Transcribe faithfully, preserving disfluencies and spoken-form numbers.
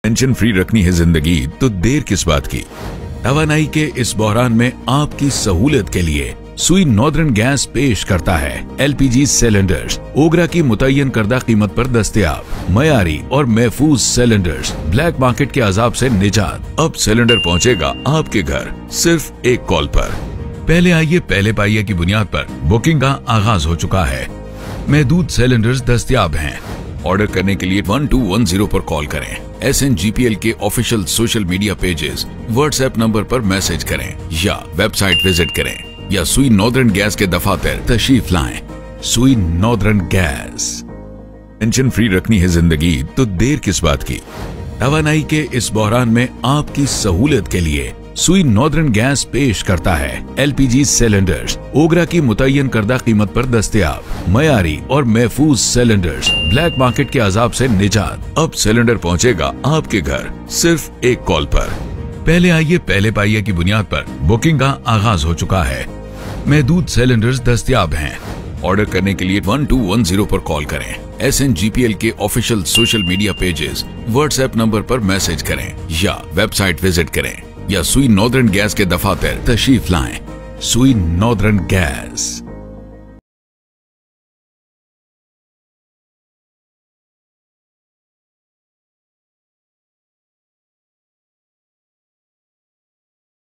Tension free रखनी है जिंदगी तो देर किस बात की। तवानाई के इस बहरान में आपकी सहूलियत के लिए सुई नॉर्दर्न गैस पेश करता है एलपीजी सिलेंडर्स ओगरा की मुतय्यन करदा कीमत पर दस्तयाब मयारी और महफूज सिलेंडर्स ब्लैक मार्केट के अजाब से निजात। अब सिलेंडर पहुंचेगा आपके घर सिर्फ एक कॉल पर। पहले आइए पहले पाइए की बुनियाद पर बुकिंग का आगाज हो चुका है। महदूद सिलेंडर्स दस्तयाब हैं। ऑर्डर करने के लिए वन टू वन जीरो पर कॉल करें। S N G P L के official social media pages WhatsApp number पर मैसेज करें या वेबसाइट विजिट करें या सुई नॉर्दर्न गैस के दफातर तशरीफ लाएं। सुई नॉर्दर्न गैस। टेंशन फ्री रखनी है जिंदगी तो देर किस बात की। तवानाई के इस बहरान में आपकी सहूलियत के लिए सुई नॉर्दर्न गैस पेश करता है एलपीजी सिलेंडर्स ओगरा की मुतय्यन करदा कीमत पर दस्तयाब मयारी और महफूज सिलेंडर्स ब्लैक मार्केट के अजाब से निजात। अब सिलेंडर पहुंचेगा आपके घर सिर्फ एक कॉल पर। पहले आइए पहले पाइए की बुनियाद पर बुकिंग का आगाज हो चुका है। महदूद सिलेंडर्स दस्तयाब हैं। ऑर्डर करने के लिए वन टू वन जीरो पर कॉल करें। S N G P L के official social media pages WhatsApp number पर मैसेज करें या वेबसाइट विजिट करें या सुई नॉर्दर्न गैस के दफातर तशरीफ लाएं। सुई नॉर्दर्न गैस।